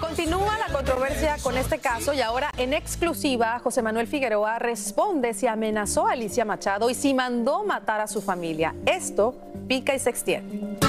Continúa la controversia con este caso y ahora en exclusiva José Manuel Figueroa responde si amenazó a Alicia Machado y si mandó matar a su familia. Esto pica y se extiende.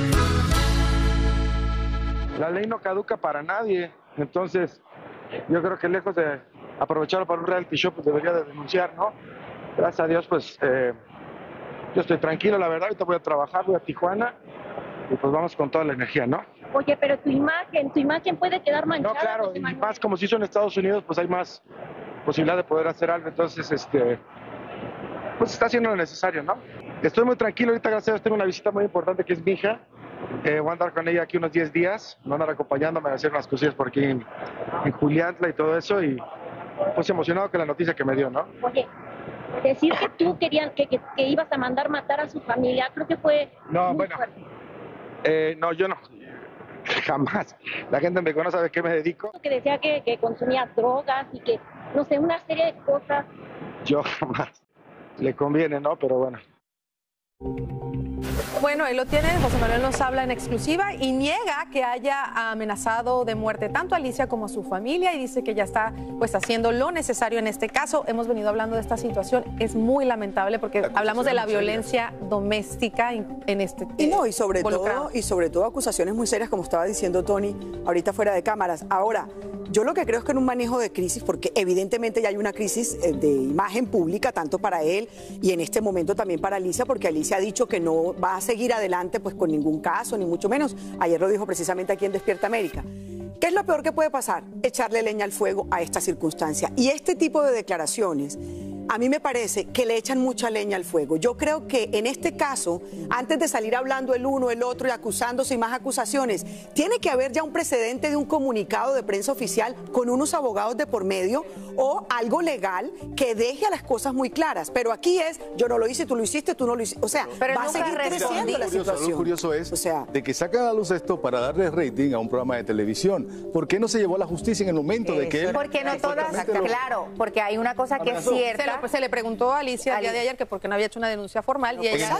La ley no caduca para nadie, entonces yo creo que lejos de aprovecharlo para un reality show, pues debería de denunciar, ¿no? Gracias a Dios, pues yo estoy tranquilo, la verdad. Ahorita voy a trabajar, voy a Tijuana y pues vamos con toda la energía, ¿no? Oye, pero tu imagen puede quedar manchada. No, claro, y más como se hizo en Estados Unidos, pues hay más posibilidad de poder hacer algo, entonces pues está haciendo lo necesario, ¿no? Estoy muy tranquilo, ahorita gracias a Dios tengo una visita muy importante que es mi hija. Voy a andar con ella aquí unos 10 días, van a andar acompañándome a hacer unas cosillas por aquí en Juliantla y todo eso, y pues emocionado con la noticia que me dio, ¿no? Oye, decir que tú querías que ibas a mandar matar a su familia, creo que fue no, muy bueno, fuerte. No, yo no, jamás. La gente me conoce, sabe a qué me dedico. Que decía que consumía drogas y que, no sé, una serie de cosas. Yo jamás. Le conviene, ¿no? Pero bueno. Bueno, ahí lo tienen. José Manuel nos habla en exclusiva y niega que haya amenazado de muerte tanto a Alicia como a su familia y dice que ya está pues haciendo lo necesario en este caso. Hemos venido hablando de esta situación, es muy lamentable porque hablamos de la violencia doméstica en este y sobre todo acusaciones muy serias, como estaba diciendo Tony ahorita fuera de cámaras. Ahora, yo lo que creo es que en un manejo de crisis, porque evidentemente ya hay una crisis de imagen pública, tanto para él y en este momento también para Alicia, porque Alicia ha dicho que no va a seguir adelante pues con ningún caso, ni mucho menos. Ayer lo dijo precisamente aquí en Despierta América. ¿Qué es lo peor que puede pasar? Echarle leña al fuego a esta circunstancia. Y este tipo de declaraciones, a mí me parece que le echan mucha leña al fuego. Yo creo que en este caso, antes de salir hablando el uno, el otro y acusándose y más acusaciones, tiene que haber ya un precedente de un comunicado de prensa oficial con unos abogados de por medio o algo legal que deje a las cosas muy claras. Pero aquí es, yo no lo hice, tú lo hiciste, tú no lo hiciste. O sea, va a seguir creciendo la situación. Lo curioso es o de que sacan a luz esto para darle rating a un programa de televisión. ¿Por qué no se llevó a la justicia en el momento de que él... Porque no todas, claro, porque hay una cosa que es cierta. Se le preguntó a Alicia el día de ayer que por qué no había hecho una denuncia formal y ella...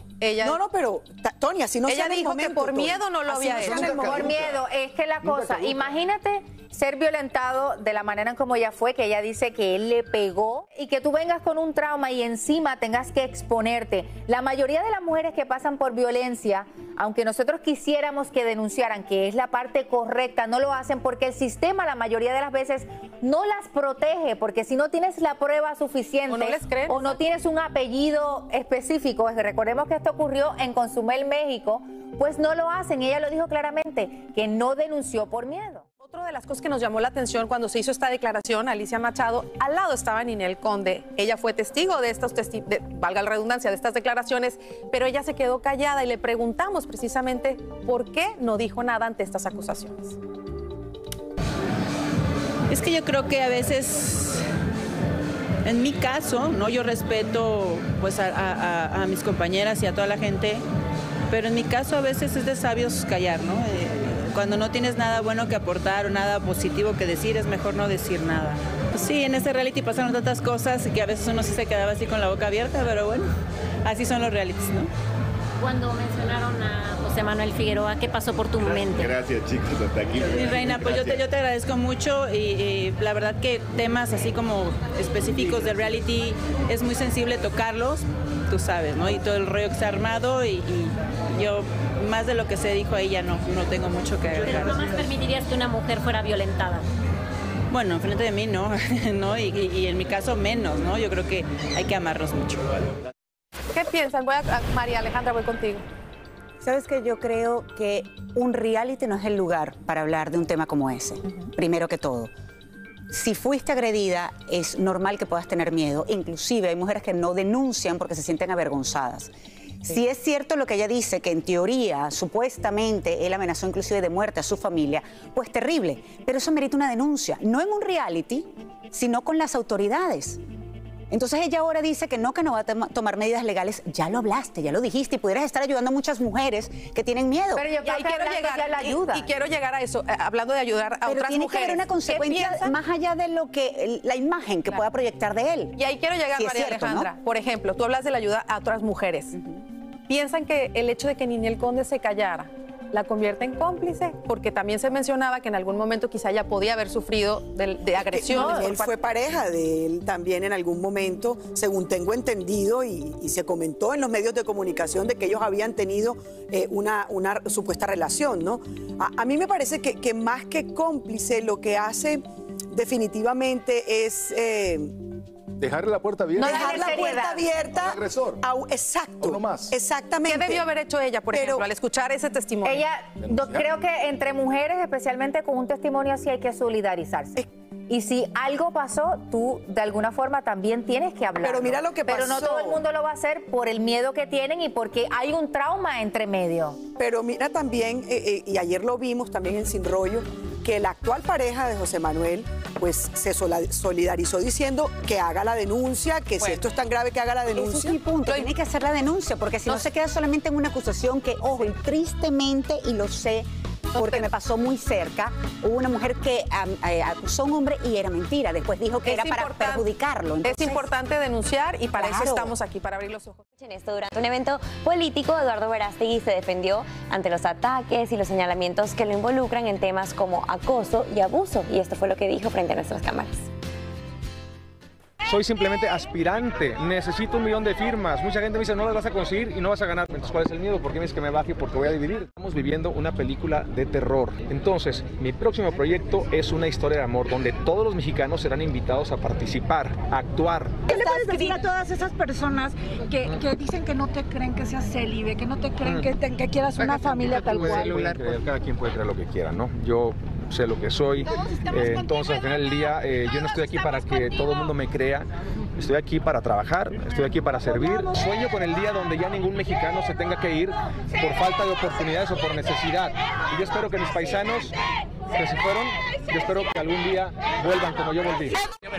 No, pero Tony, así no ella dijo que por miedo no lo había hecho. Por miedo, es que la cosa, imagínate ser violentado de la manera en como ella fue, que ella dice que él le pegó y que tú vengas con un trauma y encima tengas que exponerte. La mayoría de las mujeres que pasan por violencia, aunque nosotros quisiéramos que denunciaran, que es la parte correcta, no lo hacen porque el sistema la mayoría de las veces no las protege, porque si no tienes la prueba suficiente o no tienes un apellido específico, recordemos que esto ocurrió en Cozumel, México, pues no lo hacen y ella lo dijo claramente, que no denunció por miedo. Otra de las cosas que nos llamó la atención cuando se hizo esta declaración, Alicia Machado, al lado estaba Ninel Conde. Ella fue testigo de estos, valga la redundancia, de estas declaraciones, pero ella se quedó callada y le preguntamos precisamente por qué no dijo nada ante estas acusaciones. Es que yo creo que a veces, en mi caso, ¿no? Yo respeto pues a mis compañeras y a toda la gente, pero en mi caso a veces es de sabios callar, ¿no? Cuando no tienes nada bueno que aportar o nada positivo que decir, es mejor no decir nada. Sí, en este reality pasaron tantas cosas que a veces uno sí se quedaba así con la boca abierta, pero bueno, así son los realities, ¿no? Cuando mencionaron a José Manuel Figueroa, ¿qué pasó por tu mente? Gracias, chicos, hasta aquí. Mi reina, pues yo te agradezco mucho y la verdad que temas así como específicos del reality es muy sensible tocarlos, tú sabes, ¿no? Y todo el rollo que se ha armado y yo, más de lo que se dijo ahí, ya no tengo mucho que agregar. ¿Pero jamás permitirías que una mujer fuera violentada? Bueno, enfrente de mí no, ¿no? Y en mi caso menos, ¿no? Yo creo que hay que amarnos mucho. ¿Qué piensan? María Alejandra, voy contigo. Sabes que yo creo que un reality no es el lugar para hablar de un tema como ese, primero que todo. Si fuiste agredida, es normal que puedas tener miedo. Inclusive hay mujeres que no denuncian porque se sienten avergonzadas. Si es cierto lo que ella dice, que en teoría, supuestamente, él amenazó inclusive de muerte a su familia, pues terrible. Pero eso merita una denuncia, no en un reality, sino con las autoridades. Entonces ella ahora dice que no va a tomar medidas legales. Ya lo hablaste, ya lo dijiste, y pudieras estar ayudando a muchas mujeres que tienen miedo. Pero yo quiero llegar a la ayuda. Y quiero llegar a eso, hablando de ayudar a otras mujeres. Pero tiene que haber una consecuencia más allá de lo que la imagen que pueda proyectar de él. Y ahí quiero llegar, si María Alejandra. ¿No? Por ejemplo, tú hablas de la ayuda a otras mujeres. ¿Piensan que el hecho de que Ninel Conde se callara la convierte en cómplice, porque también se mencionaba que en algún momento quizá ella podía haber sufrido de agresiones. Él fue pareja de él también en algún momento, según tengo entendido, y se comentó en los medios de comunicación de que ellos habían tenido una supuesta relación, ¿no? A mí me parece que más que cómplice, lo que hace definitivamente es... dejarle la puerta abierta. No dejar la puerta abierta. Al agresor. Exacto. O no más. Exactamente. ¿Qué debió haber hecho ella, por ejemplo, al escuchar ese testimonio? Ella, creo que entre mujeres, especialmente con un testimonio así, hay que solidarizarse. Y si algo pasó, tú de alguna forma también tienes que hablar. Pero mira lo que pasó. Pero no todo el mundo lo va a hacer por el miedo que tienen y porque hay un trauma entre medio. Pero mira también, y ayer lo vimos también en Sin Rollo, que la actual pareja de José Manuel pues se solidarizó diciendo que haga la denuncia, que si esto es tan grave que haga la denuncia. Ese es mi punto, tiene que hacer la denuncia, porque si no se queda solamente en una acusación que, ojo, y tristemente, y lo sé, porque me pasó muy cerca, hubo una mujer que acusó a un hombre y era mentira, después dijo que era para perjudicarlo. Entonces, es importante denunciar y para eso claro. estamos aquí, para abrir los ojos. En esto, durante un evento político, Eduardo Verástegui se defendió ante los ataques y los señalamientos que lo involucran en temas como acoso y abuso, y esto fue lo que dijo frente a nuestras cámaras. Soy simplemente aspirante, necesito 1 millón de firmas. Mucha gente me dice, no las vas a conseguir y no vas a ganar. Entonces, ¿cuál es el miedo? ¿Por qué me dices que me baje? Porque voy a dividir. Estamos viviendo una película de terror. Entonces, mi próximo proyecto es una historia de amor donde todos los mexicanos serán invitados a participar, a actuar. ¿Qué le puedes decir a todas esas personas que dicen que no te creen que seas célibe, que no te creen que quieras una familia tal cual? Cada quien puede creer lo que quiera, ¿no? Yo sé lo que soy, entonces al final del día yo no estoy aquí para que todo el mundo me crea, estoy aquí para trabajar, estoy aquí para servir. Sueño con el día donde ya ningún mexicano se tenga que ir por falta de oportunidades o por necesidad, y yo espero que mis paisanos que se fueron, yo espero que algún día vuelvan como yo volví.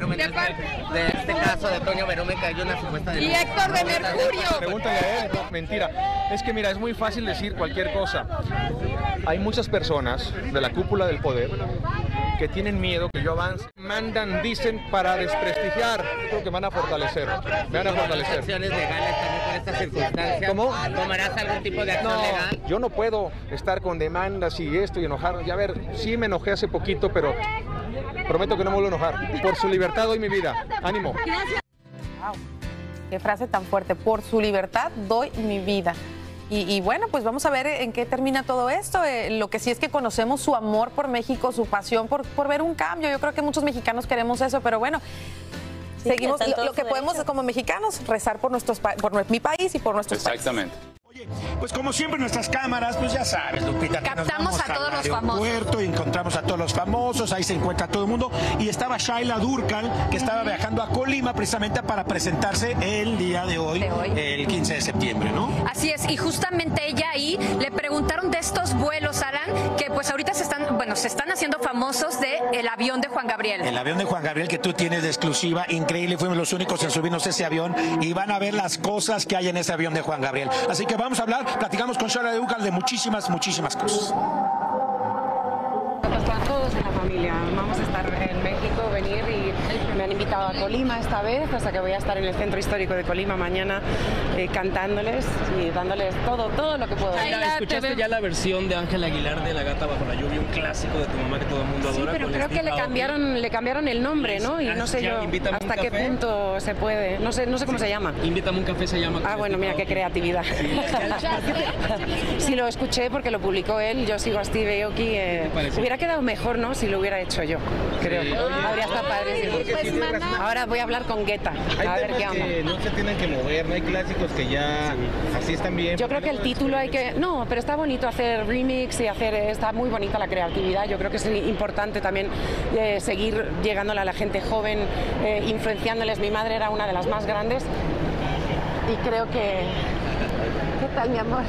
De este caso de Toño Verón me cayó una supuesta denuncia. Y Héctor de Mercurio. Pregúntale a él, no, mentira. Es que mira, es muy fácil decir cualquier cosa. Hay muchas personas de la cúpula del poder que tienen miedo que yo avance. Mandan, dicen para desprestigiar. Yo creo que me van a fortalecer. Me van a fortalecer. ¿Acciones legales también por estas circunstancias? ¿Cómo? ¿Tomarás algún tipo de acción legal? Yo no puedo estar con demandas y esto y enojar. Ya a ver, sí me enojé hace poquito, pero prometo que no me vuelvo a enojar. Por su libertad doy mi vida. Ánimo. Wow. Qué frase tan fuerte. Por su libertad doy mi vida. Y bueno, pues vamos a ver en qué termina todo esto. Lo que sí es que conocemos su amor por México, su pasión por ver un cambio. Yo creo que muchos mexicanos queremos eso, pero bueno, sí, seguimos. Lo que podemos como mexicanos rezar por mi país y por nuestros Exactamente. países. Pues como siempre nuestras cámaras, pues ya sabes, Lupita, que captamos a todos los famosos. Encontramos a todos los famosos, ahí se encuentra todo el mundo. Y estaba Shaila Durcal, que estaba viajando a Colima precisamente para presentarse el día de hoy, el 15 de septiembre, ¿no? Así es, y justamente ella ahí le preguntaron de estos vuelos, Alan, que pues ahorita se están haciendo famosos de el avión de Juan Gabriel. El avión de Juan Gabriel que tú tienes de exclusiva, increíble, fuimos los únicos en subirnos ese avión y van a ver las cosas que hay en ese avión de Juan Gabriel. Así que vamos a hablar, platicamos con Shaila Durcal de muchísimas cosas. Pues con todos en la familia, vamos a estar en México, venir y me han invitado a Colima esta vez, o sea que voy a estar en el Centro Histórico de Colima mañana cantándoles y dándoles todo lo que puedo. ¿Escuchaste ya la versión de Ángel Aguilar de La Gata Bajo la Lluvia, un clásico de tu mamá que todo el mundo adora? Sí, pero creo que le cambiaron el nombre, ¿no? Y no sé yo hasta qué punto se puede, no sé cómo se llama. Invítame un café se llama. Ah, bueno, mira qué creatividad. Sí, lo escuché porque lo publicó él, yo sigo a Steve Aoki, hubiera quedado mejor, ¿no? Si lo hubiera hecho yo, creo. Habría estado padre. Ahora voy a hablar con Guetta, a ver qué onda. No se tienen que mover, no hay clásicos que ya así están bien. Yo creo que el título hay que... No, pero está bonito hacer remix y está muy bonita la creatividad. Yo creo que es importante también seguir llegándole a la gente joven, influenciándoles. Mi madre era una de las más grandes y creo que... ¿Qué tal, mi amor?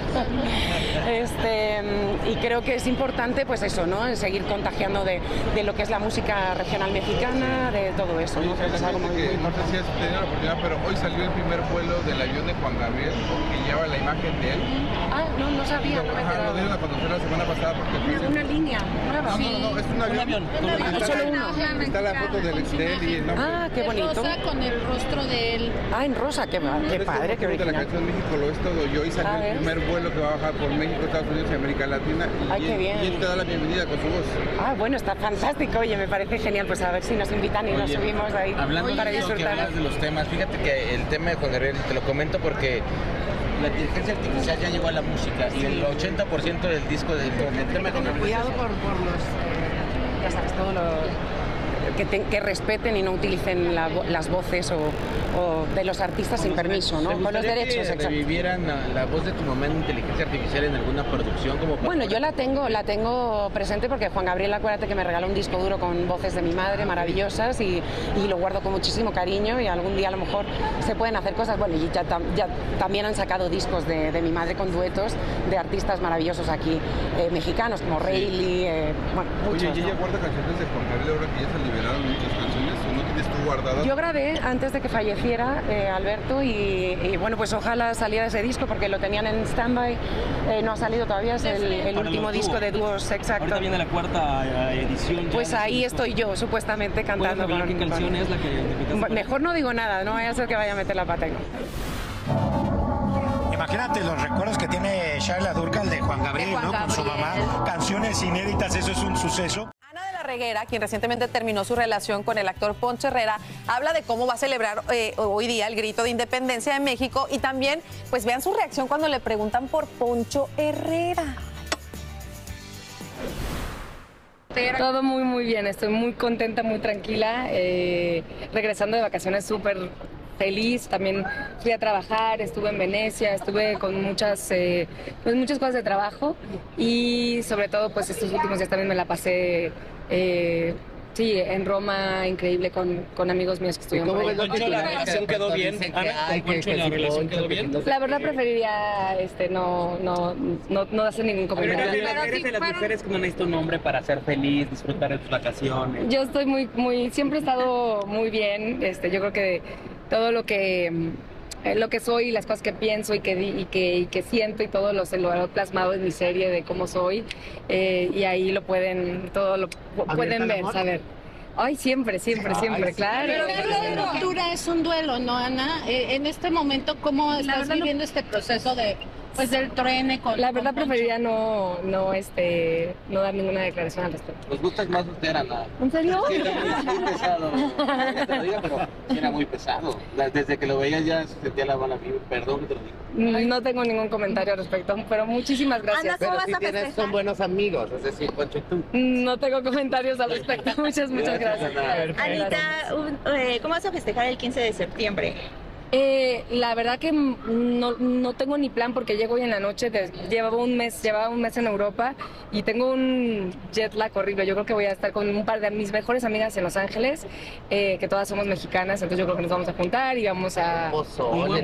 Y creo que es importante, pues eso, ¿no? Seguir contagiando de lo que es la música regional mexicana, de todo eso, ¿no? No sé si has tenido la oportunidad, pero hoy salió el primer vuelo del avión de Juan Gabriel que lleva la imagen de él. Ah, no sabía, no me he enterado. Lo dieron a conocer la semana pasada porque... Una línea nueva. No, es un avión. Está la foto de él y el nombre. Ah, qué bonito. Rosa con el rostro de él. Ah, en rosa, qué padre, qué original. La canción México lo es todo yo y salió el primer vuelo que va a bajar por México, Estados Unidos y América Latina. Ay, qué bien. Y él te da la bienvenida con su voz. Ah, bueno, está fantástico. Oye, me parece genial. Pues a ver si nos invitan y nos subimos ahí Hablando para de lo que disfrutar. hablas de los temas, fíjate que el tema de Juan Gabriel, te lo comento porque la inteligencia artificial ya llegó a la música y el 80% del disco del tema de Juan Gabriel. Cuidado por los, ya sabes, todo lo que respeten y no utilicen las voces o de los artistas sin permiso, ¿no? Con los derechos, exacto. ¿Revivieran la voz de tu mamá en inteligencia artificial en alguna producción? Bueno, yo la tengo presente porque Juan Gabriel, acuérdate que me regaló un disco duro con voces de mi madre maravillosas y lo guardo con muchísimo cariño y algún día a lo mejor se pueden hacer cosas. Bueno, y ya también han sacado discos de mi madre con duetos de artistas maravillosos aquí, mexicanos como Rayleigh, bueno, muchos. Oye, ¿y ella guarda canciones de Juan Gabriel ahora que ya se liberaron muchas canciones o no tienes tú guardadas? Yo grabé antes de que falleciera Alberto y bueno, pues ojalá saliera ese disco porque lo tenían en stand-by, no ha salido todavía, es el último disco de dúos, exacto. Ahorita viene la cuarta edición. Pues ahí estoy yo, supuestamente cantando. ¿Qué canción es la que mejor no digo nada, no vaya a ser que vaya a meter la pata. Imagínate los recuerdos que tiene Charla Durcal de Juan Gabriel, ¿no? Con su mamá, canciones inéditas, eso es un suceso. Ana de la Reguera, quien recientemente terminó su relación con el actor Poncho Herrera, habla de cómo va a celebrar hoy día el grito de independencia de México y también, pues vean su reacción cuando le preguntan por Poncho Herrera. Todo muy bien, estoy muy contenta, muy tranquila, regresando de vacaciones súper feliz, también fui a trabajar, estuve en Venecia, estuve con muchas cosas de trabajo y sobre todo pues estos últimos días también me la pasé en Roma, increíble con amigos míos que estuvieron por ahí. Poncho, ¿la relación quedó bien? Ana, ¿con Poncho la relación quedó bien? La verdad preferiría no hacer ningún comentario. Pero eres de las mujeres que no necesita un hombre para ser feliz, disfrutar de tus vacaciones. Yo estoy siempre he estado muy bien, yo creo que todo lo que soy, las cosas que pienso y que siento y todo lo he plasmado en mi serie de cómo soy y ahí lo pueden ver, saber. Ay, siempre, claro. Pero la ruptura es un duelo, ¿no, Ana? En este momento, ¿cómo estás viviendo este proceso del truene? La verdad preferiría no dar ninguna declaración al respecto. ¿Nos gustas más soltera, Ana? ¿En serio? Sí, era muy pesado. Te lo digo, pero sí era muy pesado. Desde que lo veías ya se sentía la mala vibra. Perdón que te lo digo. No tengo ningún comentario al respecto, pero muchísimas gracias. Pero si son buenos amigos, es decir, Poncho y tú. No tengo comentarios al respecto. Muchas gracias. Anita, ¿cómo vas a festejar el 15 de septiembre? La verdad que no tengo ni plan porque llego hoy en la noche, llevaba un mes en Europa y tengo un jet lag horrible. Yo creo que voy a estar con un par de mis mejores amigas en Los Ángeles, que todas somos mexicanas, entonces yo creo que nos vamos a juntar y vamos a... Pozole.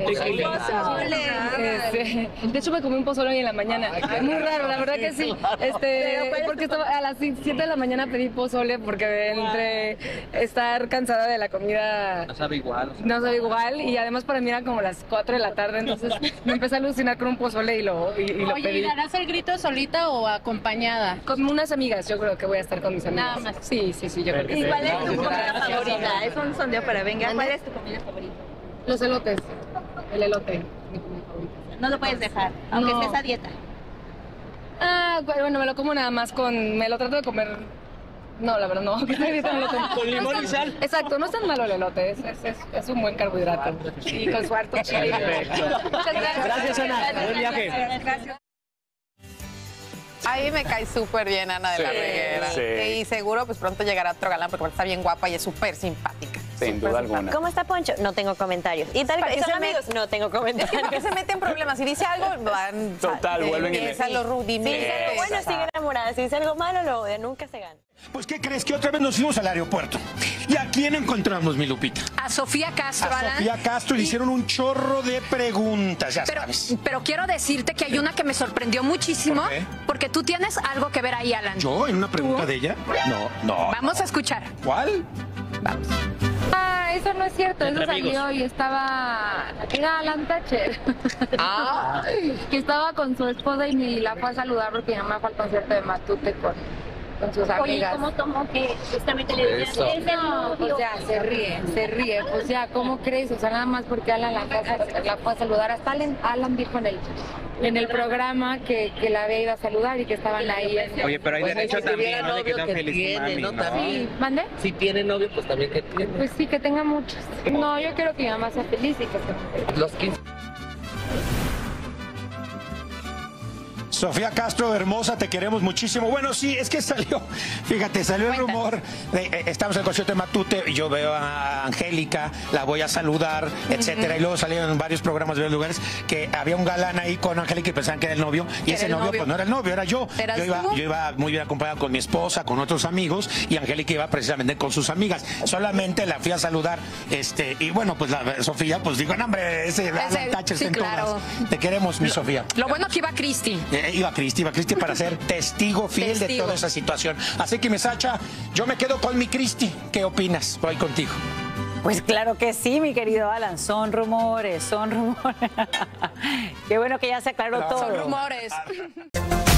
De hecho me comí un pozole hoy en la mañana, muy raro, la verdad que sí, porque a las 7 de la mañana pedí pozole porque entre estar cansada de la comida... No sabe igual. Y además para mí era como las 4 de la tarde, entonces me empecé a alucinar con un pozole y lo pedí. Oye, ¿y darás el grito solita o acompañada? Con unas amigas, yo creo que voy a estar con mis amigas. Nada más. Sí, yo creo que sí. ¿Y cuál es tu comida favorita? Es un sondeo para venga. ¿Cuál es tu comida favorita? Los elotes. El elote. No lo puedes dejar, aunque estés a dieta. Bueno, me lo como nada más me lo trato de comer. No, la verdad no. Con limón y sal. Exacto, no es tan malo el elote, es un buen carbohidrato. Y con su harto chile. Muchas gracias. Gracias, Ana. Buen viaje. Gracias. Ahí me cae súper bien Ana de la Reguera. Sí. Y seguro pues pronto llegará otro galán porque está bien guapa y es súper simpática. Sin duda alguna. ¿Cómo está Poncho? No tengo comentarios. ¿Y tal vez son amigos? No tengo comentarios. ¿Por qué se mete en problemas? Si dice algo, van... Total, vuelven y empiezan los rudimentos. Si dice algo bueno, sigue enamorada. Si dice algo malo, lo odia. Nunca se gana. Pues, ¿qué crees? Que otra vez nos fuimos al aeropuerto. ¿Y a quién encontramos, mi Lupita? A Sofía Castro, A Sofía Castro le hicieron un chorro de preguntas, ya sabes. Pero quiero decirte que hay una que me sorprendió muchísimo, porque tú tienes algo que ver ahí, Alan. ¿Yo? ¿En una pregunta de ella? No. Vamos a escuchar. ¿Cuál? Vamos. Eso no es cierto, eso salió y era Alan Thatcher. Que estaba con su esposa y la fue a saludar porque ya me fue al concierto de Matute con sus Oye, amigas. ¿cómo tomó que justamente le dijeron Eso. es el novio? Pues ya, se ríe. Pues ya, ¿cómo crees? O sea, nada más porque Alan la fue a saludar. Hasta Alan dijo en el programa que la había ido a saludar y que estaban ahí. Oye, pero hay Pues, derecho si también, tuviera ¿no? De que novio, sean que felices, tiene, mami, ¿no? ¿no? También. ¿Mande? Si tiene novio, pues también que tiene. Pues sí, que tenga muchos. No, yo quiero que mi mamá sea feliz y que sea Los 15. Sofía Castro, hermosa, te queremos muchísimo. Bueno, sí, es que salió el rumor. Estamos en el concierto de Matute y yo veo a Angélica, la voy a saludar, etcétera. Y luego salieron en varios programas de varios lugares que había un galán ahí con Angélica y pensaban que era el novio. Y ese novio, pues no era el novio, era yo. Yo iba muy bien acompañado con mi esposa, con otros amigos, y Angélica iba precisamente con sus amigas. Solamente la fui a saludar, y bueno, pues Sofía, pues digo, no, hombre, ese Alan Thatcher sí, en claro. todas. Te queremos, mi Sofía. Lo bueno que iba Cristi. Iba Cristi para ser testigo fiel de toda esa situación. Así que, mi Sacha, yo me quedo con mi Cristi. ¿Qué opinas? Voy contigo. Pues claro que sí, mi querido Alan. Son rumores. Qué bueno que ya se aclaró todo. Son rumores.